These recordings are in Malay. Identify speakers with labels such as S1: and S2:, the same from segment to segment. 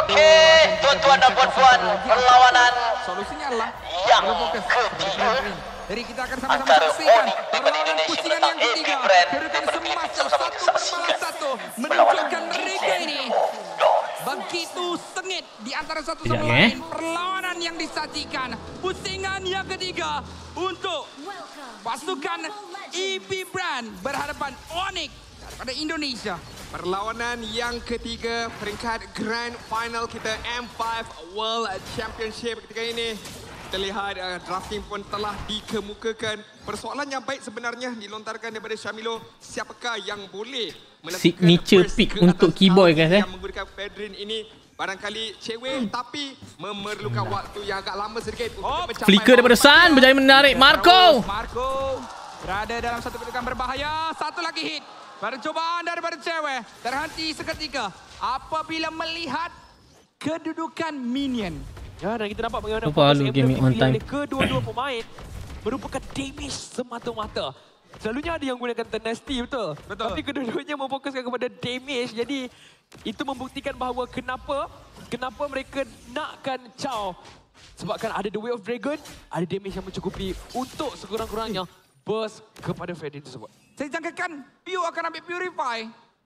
S1: Okey, tuan-tuan dan puan-puan, perlawanan
S2: solusinya adalah
S1: yang
S2: ketiga. Jadi kita akan sama-sama
S1: antara
S2: saksikan
S1: Onyx
S2: perlawanan pusingan yang
S1: AP
S2: ketiga.
S1: Brand
S2: Kedudukan semasa satu
S1: saksikan
S2: berbanding satu
S1: perlawanan
S2: menunjukkan mereka ini begitu sengit di antara satu sama lain. Perlawanan yang disajikan pusingan yang ketiga untuk pasukan EP Brand berhadapan Onyx daripada Indonesia.
S3: Perlawanan yang ketiga peringkat Grand Final kita M5 World Championship ketika ini. Kita lihat drafting pun telah dikemukakan. Persoalan yang baik sebenarnya dilontarkan daripada Syamilo. Siapakah yang boleh melakukan
S4: signature pick untuk Keyboy guys
S3: yang menggunakan Fedrin ini barangkali cewek tapi memerlukan waktu yang agak lama sedikit untuk mencapai.
S4: Flicker daripada Sun berjaya menarik Marco.
S2: Marco berada dalam satu kedudukan berbahaya. Satu lagi hit. Percobaan daripada cewek terhenti seketika apabila melihat kedudukan minion.
S5: Ya, dan kita nampak bagaimana
S4: fokus game on time.
S5: Kedua-dua pemain merupakan damage semata-mata. Selalunya ada yang gunakan tenacity, betul? Tapi kedua-duanya memfokuskan kepada damage. Jadi itu membuktikan bahawa kenapa mereka nakkan Chow. Sebabkan ada The Way of Dragon, ada damage yang mencukupi untuk sekurang-kurangnya burst kepada Freddy tersebut.
S2: Saya jangkakan Pew akan ambil Purify.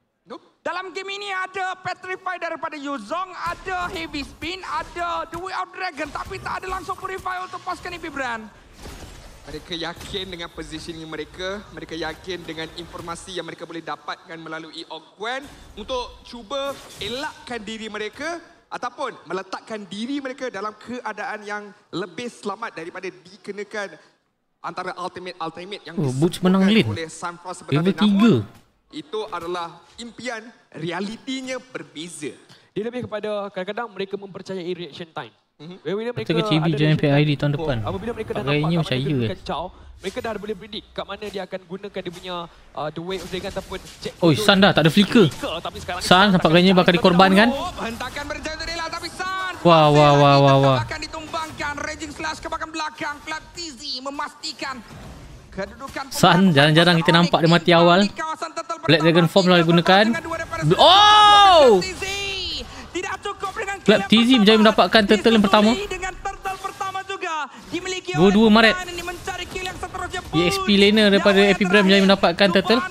S2: Dalam game ini ada Petrify daripada Yuzong, ada Heavy Spin, ada The Way of Dragon, tapi tak ada langsung Purify untuk pasukan EP Brand.
S3: Mereka yakin dengan positioning mereka, mereka yakin dengan informasi yang mereka boleh dapatkan melalui Ogwen untuk cuba elakkan diri mereka ataupun meletakkan diri mereka dalam keadaan yang lebih selamat daripada dikenakan antara ultimate yang
S4: Butch menang lane
S3: oleh Sunfrost sebenarnya.
S4: level 3.
S3: Itu adalah impian, realitinya berbeza.
S5: Dia lebih kepada kadang-kadang mereka mempercayai reaction time. Bila mereka
S4: Betul ke CB join PID tahun depan?
S5: Apabila mereka dah
S4: Pagainya
S5: nampak
S4: percaya
S5: kat Chow, mereka dah boleh predict kat mana dia akan gunakan dia punya The Way of Dragon ataupun check.
S4: Oi, Sun dah tak ada flicker.
S5: Tapi sekarang
S4: Sun nampaknya bakal dikorbankan.
S2: Hentakan berjaya untuk Dela, tapi Sun
S4: Wah.
S2: akan ditumbangkan. Raging Slash ke belakang. Flap TZ memastikan kedudukan
S4: Sun jarang-jarang kita nampak dia mati awal. Black Dragon Form lah digunakan. Oh!
S2: Tidak cukup dengan
S4: Club TZ berjaya mendapatkan turtle yang pertama. Dua-dua Maret. EXP laner daripada EP Brand berjaya mendapatkan turtle.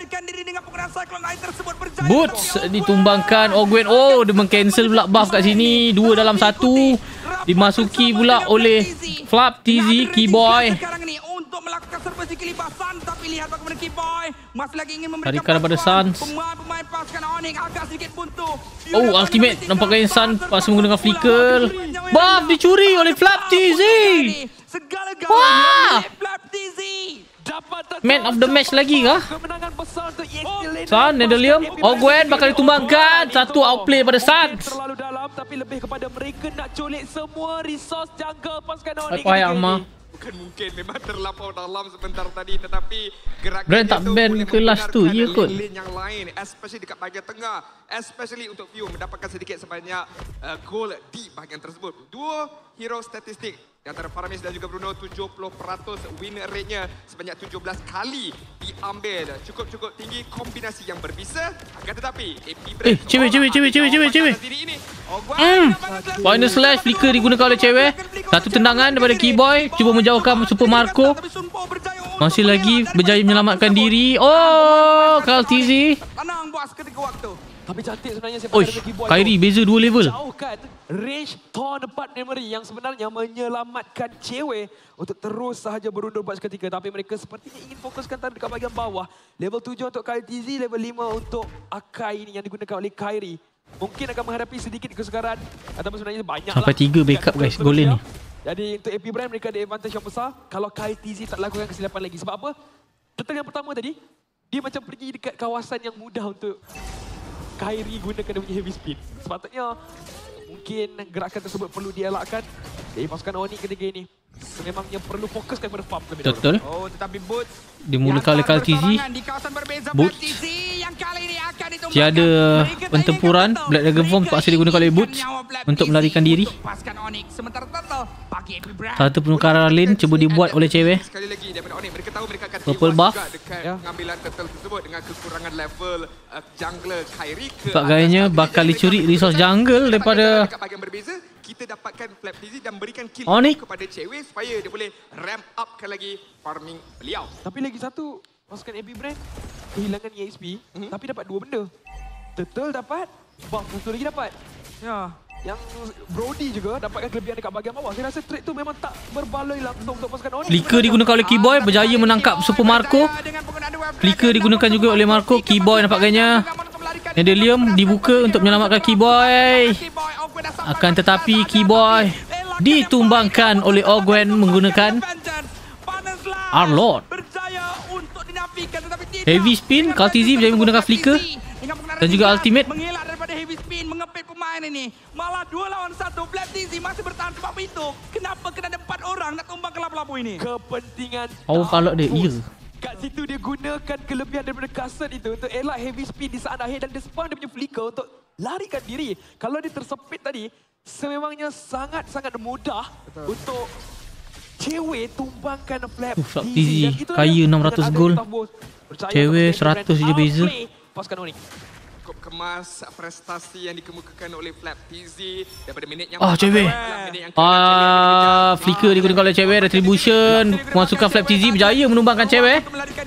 S4: Boots ditumbangkan Ogwen. Oh, dia meng-cancel pula buff kat sini. 2 dalam 1. Dimasuki pula oleh Flap TZ Keyboy.
S2: Untuk melakukan serba kelipasan, tapi lihat bagaimana Keyboy masih lagi ingin memberikan
S4: tarikan daripada Sun.
S2: Pemain pasukan Onyx agak sedikit buntu.
S4: Oh, ultimate nampaknya Sun masih menggunakan flicker. Buff dicuri oleh Flap TZ. Wah!
S2: Flap TZ
S4: Man of the match lagi kah? Sun, Nedalium, Ogwen bakal ditumbangkan. Satu outplay pada Sun.
S5: Terlalu dalam, tapi lebih kepada mereka nak culik semua resource jungle pasukan Onyx.
S4: Baik Arma.
S3: Bukan mungkin, memang terlampau dalam sebentar tadi, tetapi gerakan
S4: Brand tak ban kelas tu, ya kot.
S3: lane yang lain, especially dekat bahagian tengah, especially untuk View mendapatkan sedikit sebanyak gol di bahagian tersebut. Dua hero statistik di antara Faramis dan juga Bruno, 70% win rate-nya sebanyak 17 kali diambil. Cukup-cukup tinggi, kombinasi yang berbisa. Akan tetapi,
S4: Cewek. Final slash flicker digunakan oleh cewek. Satu tendangan daripada Keyboy, cuba menjauhkan Super Marco. Masih lagi berjaya menyelamatkan diri. Oh, Carl TZ.
S2: Tenang bos ketika waktu.
S5: Tapi cantik sebenarnya siapa
S4: Oish, Kyrie beza 2 level.
S5: Jauhkan range torn apart memory yang sebenarnya menyelamatkan cewek untuk terus sahaja berundur buat seketika. Tapi mereka sepertinya ingin fokuskan tanda dekat bahagian bawah. Level 7 untuk Kyle TZ, level 5 untuk Akai ini yang digunakan oleh Kyrie. Mungkin akan menghadapi sedikit kesukaran ataupun sebenarnya banyak
S4: sampai 3 backup guys goal ni.
S5: Jadi untuk AP Brand mereka ada advantage yang besar kalau Kyle TZ tak lakukan kesilapan lagi. Sebab apa? Turtle yang pertama tadi, dia macam pergi dekat kawasan yang mudah untuk Kyrie gunakan dia punya heavy speed. Sepatutnya mungkin gerakan tersebut perlu dielakkan. Jadi pasukan Onyx ketika ini memangnya perlu fokuskan pada farm lebih dahulu.
S4: Betul.
S2: Oh, tetapi Boots
S4: Dimulakan oleh KalTZ.
S2: di kawasan berbeza.
S4: Boots.
S2: TZ yang kali ini akan ditumbangkan.
S4: Tiada
S2: Mereka tak
S4: pentempuran.
S2: ingat betul.
S4: Black Dragon Form
S2: Mereka
S4: terpaksa digunakan oleh Boots
S2: inginkan nyawa Black
S4: untuk
S2: TZ
S4: melarikan diri.
S2: untuk pasukan Onyx. Sementara Turtle bagi AP Brand.
S4: Satu penukaran lane cuba dibuat oleh cewek.
S3: Sekali lagi daripada Onyx, mereka tahu mereka akan
S4: Purple
S3: tewas
S4: buff.
S3: juga dekat pengambilan turtle tersebut dengan kekurangan level jungler Kyrie ke
S4: Sebab gayanya
S3: atas.
S4: bakal
S3: Jadi,
S4: dicuri
S3: mereka
S4: resource jungle daripada
S3: dekat bahagian berbeza, kita dapatkan Flap TZ dan berikan kill
S4: Onyx.
S3: kepada cewek supaya dia boleh ramp upkan lagi farming beliau.
S5: Tapi lagi satu, pasukan AP Brand kehilangan EXP, tapi dapat dua benda. Turtle dapat, buff satu lagi dapat.
S2: Ya.
S5: Yang Brody juga dapatkan kelebihan dekat bahagian bawah. Saya rasa trade tu memang tak berbaloi langsung untuk pasukan Onyx.
S4: Flicker digunakan oleh Keyboy, berjaya menangkap Super Marco. Flicker digunakan juga oleh Marco. Keyboy nampaknya Nedelium dibuka untuk menyelamatkan Keyboy. Akan tetapi Keyboy ditumbangkan oleh Ogwen menggunakan Arlord. Heavy spin, KalTZ berjaya menggunakan Flicker dan juga ultimate.
S2: Mengelak daripada heavy spin, mengepit pemain ini. Malah 2 lawan 1, Black TZ masih bertahan sebab itu. Kenapa kena ada 4 orang nak tumbang kelap-lapu ini?
S5: Kepentingan
S4: Oh, kalau dia, ya.
S5: kat situ dia gunakan kelebihan daripada kasut itu untuk elak heavy speed di saat akhir dan dia spawn dia punya flicker untuk larikan diri. Kalau dia tersepit tadi, sememangnya sangat-sangat mudah untuk cewek tumbangkan Flap
S4: Flap
S5: TZ.
S4: TZ,
S5: Dan itulah
S4: kaya
S5: dia
S4: 600
S5: dengan
S4: gol.
S5: adanya Tough Percaya
S4: Cewek
S5: kepada
S4: 100 je beza.
S5: outplay pasukan Onyx.
S3: Cukup kemas prestasi yang dikemukakan oleh Flap TZ daripada minit yang
S4: Cewek. Flicker digunakan oleh cewek. Retribution masukkan Flap TZ, berjaya menumbangkan cewek.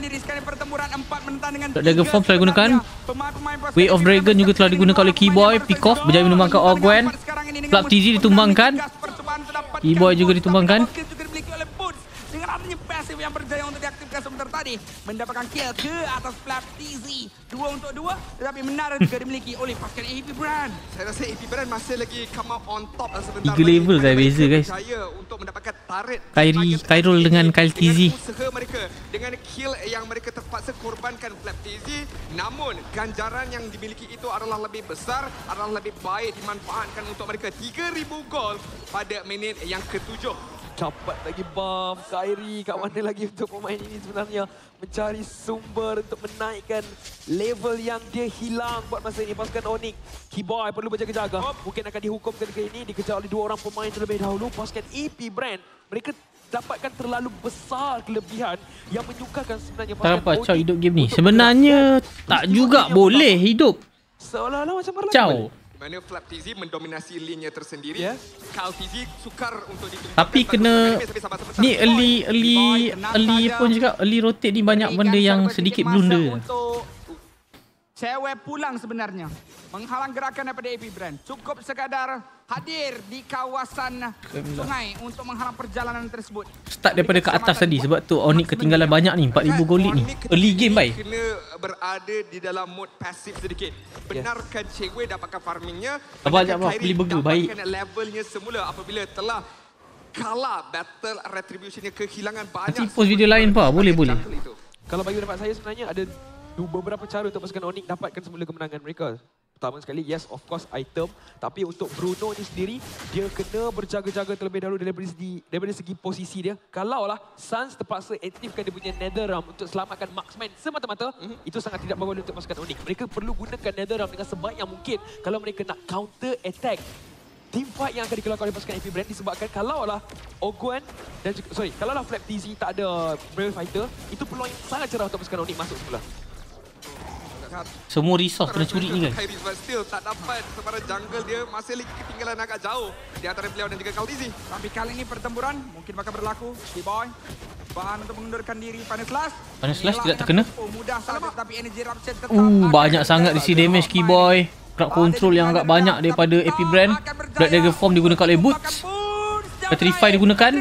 S4: Black Dragon Form telah digunakan. Way of Dragon juga telah digunakan oleh Keyboy. Pick off berjaya menumbangkan Ogwen. Flap TZ ditumbangkan. Keyboy juga ditumbangkan.
S2: Dengan adanya passive yang berjaya untuk diaktifkan sebentar tadi, mendapatkan kill ke atas Flap TZ 2 untuk 2, tetapi menara juga dimiliki oleh pasukan AP Brand.
S3: Saya rasa AP Brand masih lagi come out on top sebentar.
S4: 3 level guys, beza guys.
S3: Berjaya untuk mendapatkan turret.
S4: Kyrol dengan KalTZ.
S3: Dengan usaha mereka, dengan kill yang mereka terpaksa korbankan Flap TZ, namun ganjaran yang dimiliki itu adalah lebih besar, adalah lebih baik dimanfaatkan untuk mereka. 3,000 gol pada minit yang ke-7.
S5: Dapat lagi buff Kyrie kat mana lagi untuk pemain ini sebenarnya mencari sumber untuk menaikkan level yang dia hilang buat masa ini pasukan Onyx. Keyboy perlu berjaga-jaga. Mungkin akan dihukum ketika ini dikejar oleh 2 orang pemain terlebih dahulu. Pasukan AP Brand mereka dapatkan terlalu besar kelebihan yang menyukarkan sebenarnya pasukan
S4: Kenapa
S5: Onyx.
S4: Chow hidup game ni? Sebenarnya tak juga boleh hidup.
S5: Seolah-olah macam berlaku.
S4: Chow.
S3: Di mana Flap TZ mendominasi lane-nya tersendiri.
S5: Ya.
S3: KalTZ sukar untuk ditumbangkan.
S4: Tapi kena ni early pun juga early rotate ni banyak benda yang sedikit blunder.
S2: Untuk cewek pulang sebenarnya. Menghalang gerakan daripada AP Brand. Cukup sekadar hadir di kawasan sungai untuk menghalang perjalanan tersebut.
S4: Start daripada ke atas tadi sebab tu Onyx ketinggalan banyak ni 4,000 gol lead ni. Early game bye.
S3: Kena berada di dalam mode pasif sedikit. Benarkan cewek dapatkan farmingnya.
S4: Abang
S3: benarkan
S4: ajak
S3: Kyrie
S4: beli burger, baik.
S3: dapatkan levelnya semula apabila telah kalah battle retributionnya kehilangan banyak.
S4: Nanti post video lain pa, boleh.
S5: Kalau bagi pendapat saya sebenarnya ada beberapa cara untuk pasukan Onyx dapatkan semula kemenangan mereka. Pertama sekali, yes of course item. Tapi untuk Bruno ni sendiri, dia kena berjaga-jaga terlebih dahulu daripada segi posisi dia. Kalaulah Suns terpaksa aktifkan dia punya Nether Realm untuk selamatkan marksman semata-mata, itu sangat tidak berguna untuk pasukan Onyx. Mereka perlu gunakan Nether Realm dengan sebaik yang mungkin kalau mereka nak counter attack team fight yang akan dikeluarkan oleh pasukan AP Brand disebabkan kalaulah Ogwen dan kalaulah Flap TZ tak ada Brave Fighter, itu peluang yang sangat cerah untuk pasukan Onyx masuk semula.
S4: Semua resource kena curi ni guys.
S3: Kyrie but still tak dapat sebarang jungle dia masih lagi ketinggalan agak jauh di antara beliau dan juga KalTZ.
S2: Tapi kali ini pertempuran mungkin bakal berlaku. Keyboy bahan untuk mengundurkan diri. Final Slash.
S4: Final Slash tidak terkena.
S2: Mudah saja tapi energy eruption tetap
S4: Banyak sangat di sini damage Keyboy. Crowd control yang agak banyak daripada AP Brand. Black Dragon Form digunakan oleh Boots. Petrify digunakan.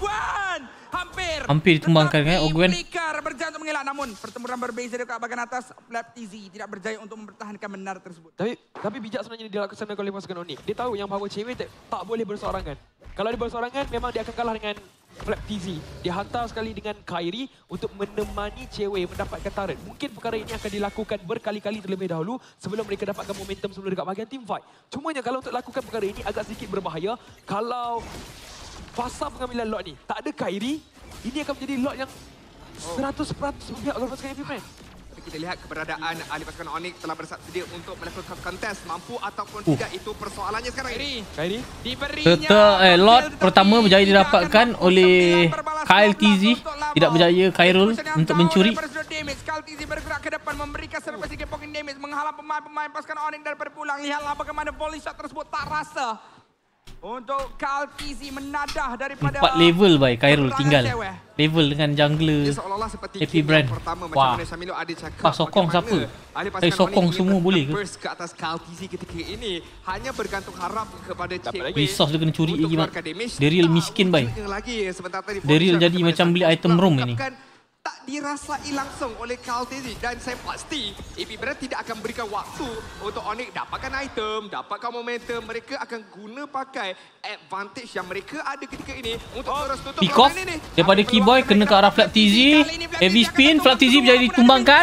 S4: Hampir ditumbangkan kan Ogwen.
S2: Berjaya untuk mengelak, namun pertempuran berbeza dekat bahagian atas. Flap TZ tidak berjaya untuk mempertahankan menara tersebut.
S5: Tapi bijak sebenarnya dilaksanakan oleh pasukan Onyx. Dia tahu yang bahawa cewek tak boleh berseorangan. Kalau dia berseorangan memang dia akan kalah dengan Flap TZ. Dia hantar sekali dengan Kyrie untuk menemani cewek mendapatkan turret. Mungkin perkara ini akan dilakukan berkali-kali terlebih dahulu sebelum mereka dapatkan momentum sebelum dekat bahagian team fight. Cumanya kalau untuk lakukan perkara ini agak sedikit berbahaya. Kalau fasa pengambilan lot ni. Tak ada Kairi, ini akan menjadi lot yang 100% berpihak kepada pasukan AP Brand.
S3: Kita lihat keberadaan ahli pasukan Onyx telah bersedia untuk melakukan kontes. Mampu ataupun tidak, itu persoalannya sekarang ini.
S5: Kairi
S4: Serta lot pertama berjaya didapatkan oleh Kyle TZ. Tidak berjaya Khairul untuk mencuri.
S2: Kyle TZ bergerak ke depan memberikan serba sikit poking damage, menghalang pemain-pemain pasukan Onyx daripada pulang. Lihatlah bagaimana volley shot tersebut tak rasa untuk Kyle TZ menadah daripada
S4: 4 level by Khairul tinggal. Level dengan jungler
S3: Seolah-olah seperti
S4: AP Brand.
S3: pertama,
S4: Wah.
S3: macam mana Syamilo ada cakap.
S4: Wah, sokong siapa? Sokong semua boleh ke?
S3: Burst ke atas Kyle TZ ketika ini hanya bergantung harap kepada Cik
S4: Resource dia kena curi
S3: untuk
S4: lagi,
S3: keluarkan damage.
S4: Dia real miskin, bay.
S3: Lagi sebentar tadi
S4: Dia real jadi macam beli item room ini.
S3: tak dirasai langsung oleh Kyle TZ, dan saya pasti AP Brand tidak akan berikan waktu untuk Onyx dapatkan item, dapatkan momentum. Mereka akan guna pakai advantage yang mereka ada ketika ini untuk terus tutup
S4: Pick off
S3: permainan ini.
S4: daripada Keyboy kena ke arah Flat TZ. Heavy spin, Flat TZ berjaya ditumbangkan.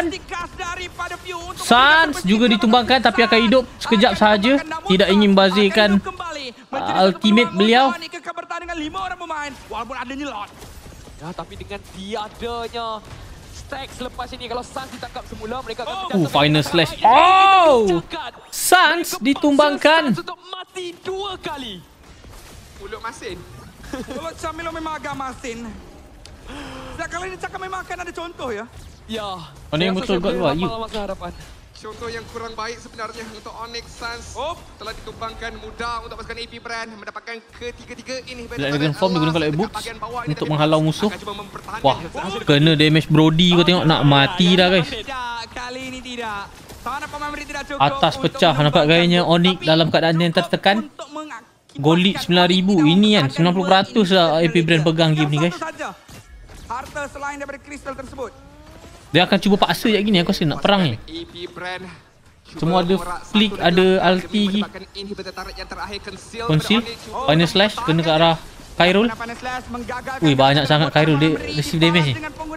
S4: Sans juga ditumbangkan tapi akan hidup sekejap sahaja. Tidak ingin membazirkan ultimate beliau.
S2: Walaupun adanya lot.
S5: Ya, tapi dengan tiadanya stack selepas ini, kalau Sans ditangkap semula, mereka akan
S4: Final slash. Oh! Sans ditumbangkan.
S5: Sans untuk mati 2 kali.
S3: Mulut masin.
S2: Kalau Syamilo memang agak masin. Setiap kali dia cakap memang akan ada contoh ya.
S5: Ya.
S4: Mana yang betul God buat? You.
S5: Masa harapan.
S3: Contoh yang kurang baik sebenarnya untuk Onyx. Sans telah ditumbangkan mudah untuk pasukan AP Brand mendapatkan ketiga-tiga ini.
S4: Dragon Form digunakan oleh Boots untuk menghalau musuh. Wah, kena damage Brody kau tengok, nak mati dah guys.
S2: Tidak, kali ini tidak. Tangan pemain tidak cukup.
S4: Atas pecah nampak gayanya Onyx dalam keadaan yang tertekan. Gold lead 9,000. Ini kan 90% lah AP Brand pegang game ni guys.
S2: Harta selain daripada kristal tersebut.
S4: Dia akan cuba paksa je gini aku rasa nak perang ni.
S3: AP Brand
S4: Semua ada flick, ada ulti. Conceal, final slash kena ke arah Khairul. Ui, banyak sangat Khairul dia receive damage ni.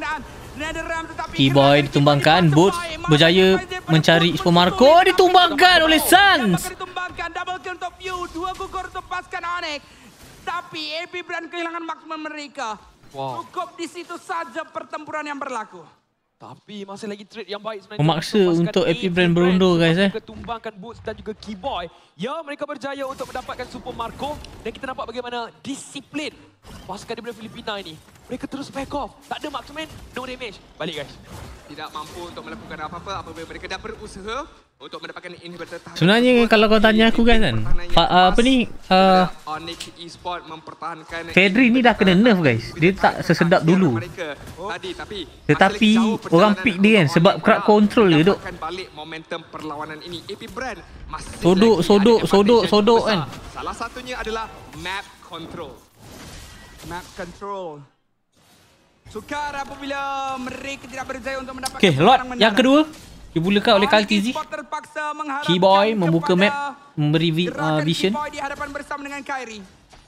S4: Keyboy ditumbangkan, Boots berjaya mencari Super Marco, ditumbangkan oleh Sans.
S2: Double kill untuk View, 2 gugur untuk pasukan Onyx. Tapi AP Brand kehilangan maksimum mereka. Cukup di situ saja pertempuran yang berlaku.
S5: Tapi masih lagi trade yang baik sebenarnya.
S4: Memaksa untuk AP Brand berundur guys
S5: Ketumbangkan Boots dan juga Keyboy. Ya, mereka berjaya untuk mendapatkan Super Marco. Dan kita nampak bagaimana disiplin pasukan daripada Filipina ini. Mereka terus back off. Tak ada marksman, no damage. Balik guys.
S3: Tidak mampu untuk melakukan apa-apa apabila mereka dah berusaha untuk mendapatkan inhibitor.
S4: Sebenarnya kalau kau tanya aku kan apa ni
S3: Onyx Esport mempertahankan
S4: Fedri ni dah kena nerf guys. Dia tak sesedap dulu. Tetapi orang pick dia kan sebab crowd control dia duk.
S3: Balik momentum perlawanan ini. AP Brand masih
S4: Sodok kan.
S3: Salah satunya adalah map control.
S2: Map control. Sukar apabila mereka tidak berjaya untuk mendapatkan.
S4: Okay, lot yang kedua dibulakan oleh Kyle TZ. Keyboy membuka map, memberi vision.
S2: Keyboy di hadapan bersama dengan Kairi.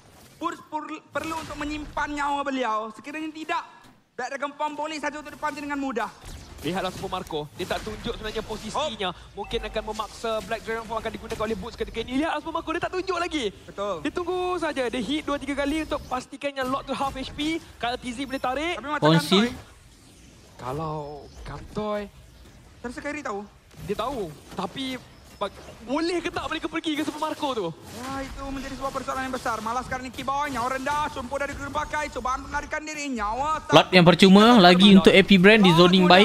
S2: Perlu untuk menyimpan nyawa beliau. Sekiranya tidak, Black Dragon Form boleh saja untuk dipancing dengan mudah.
S5: Lihatlah Super Marco. Dia tak tunjuk sebenarnya posisinya. Mungkin akan memaksa Black Dragon Form akan digunakan oleh Boots ketika ini. Lihat Super Marco, dia tak tunjuk lagi.
S2: Betul.
S5: Dia tunggu saja. Dia hit 2-3 kali untuk pastikannya lock to half HP. Kalau TZ boleh tarik.
S2: Tapi macam
S4: Conceal.
S5: Kalau Kantoy,
S2: terus Kairi tahu.
S5: dia tahu. Tapi boleh ke tak mereka pergi ke Super Marco tu?
S2: Ya, itu menjadi sebuah persoalan yang besar. Malah sekarang ni Keyboy, nyawa rendah. Sumpah dari guna pakai. Cobaan melarikan diri. Nyawa tak.
S4: Lot yang percuma lagi untuk AP Brand di zoning baik.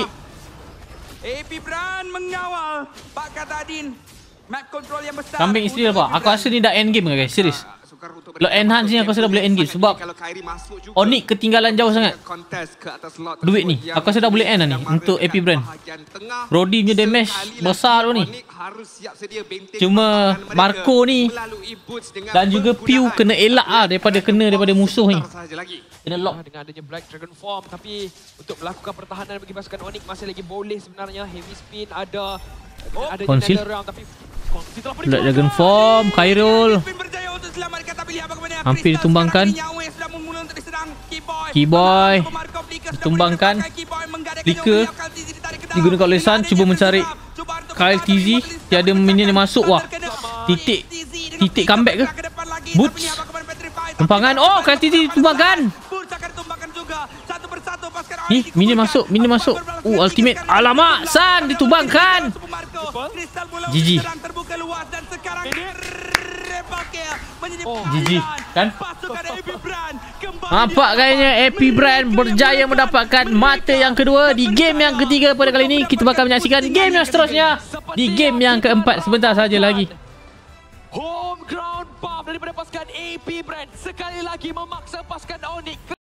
S2: AP Brand mengawal Pak Katadin. Map control yang besar.
S4: Kambing isteri apa? Aku rasa ni dah end game guys, serius. Lot enhance ni aku rasa dah boleh end game sebab Onyx ketinggalan jauh sangat. Duit ni aku rasa dah boleh end dah ni untuk AP Brand. Brody punya damage besar tu ni. Cuma Marco ni dan juga Pew kena elak daripada musuh ni. Kena lock.
S5: Dengan adanya Black Dragon Form, tapi untuk melakukan pertahanan bagi pasukan Onyx masih lagi boleh sebenarnya. Heavy spin ada
S4: Conceal.
S5: tapi Conceal telah
S4: Black Dragon Form, Khairul hampir ditumbangkan. Keyboy ditumbangkan. Flicker digunakan oleh Sun, cuba mencari Kyle TZ. Tiada minion yang masuk. Wah, titik comeback ke? Boots Tumpangan. Oh, KTT tumbangkan. Ni, mini masuk. Ultimate. Alamak, San ditumbangkan. GG. GG, kan? Nampak kayaknya AP Brand berjaya mendapatkan mata yang kedua di game yang ketiga pada kali ini. Kita bakal menyaksikan game yang seterusnya di game yang keempat sebentar saja lagi.
S5: Home ground buff daripada pasukan AP Brand sekali lagi memaksa pasukan Onyx